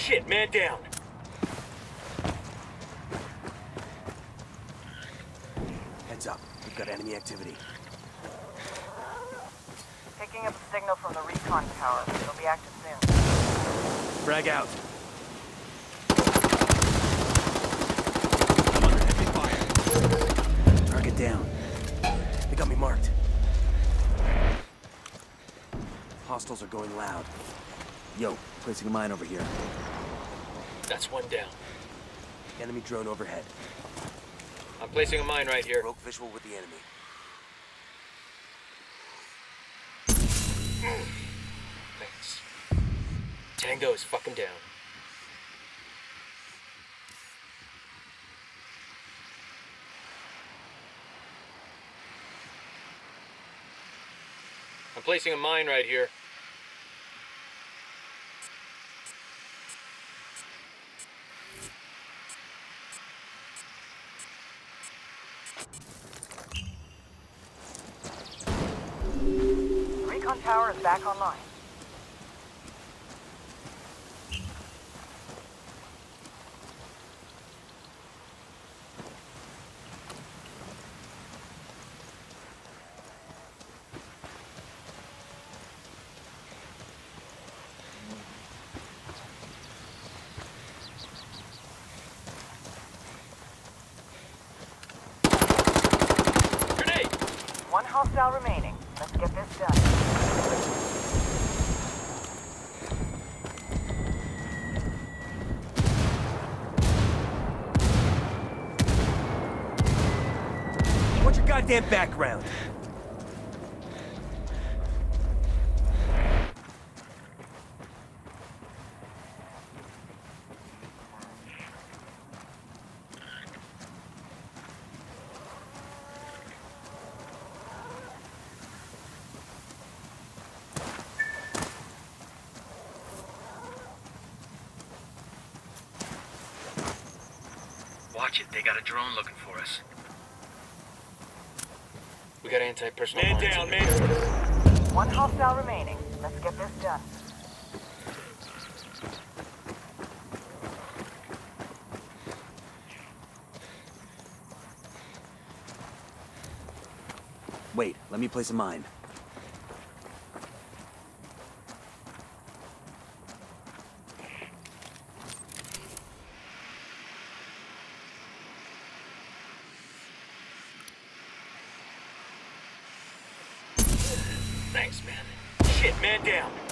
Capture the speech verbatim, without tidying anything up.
Shit, man down. Heads up. We've got enemy activity. Picking up a signal from the recon tower. It'll be active soon. Frag out. I'm under heavy fire. Target down. They got me marked. Hostiles are going loud. Yo, placing a mine over here. That's one down. Enemy drone overhead. I'm placing a mine right here. Broke visual with the enemy. Thanks. Tango is fucking down. I'm placing a mine right here. The recon tower is back online. Grenade! One hostile remaining. Let's get this done. What's your goddamn background? Watch it, they got a drone looking for us. We got anti-personnel mines. Man down, man. One hostile remaining. Let's get this done. Wait, let me place a mine. Thanks, man. Shit, man down.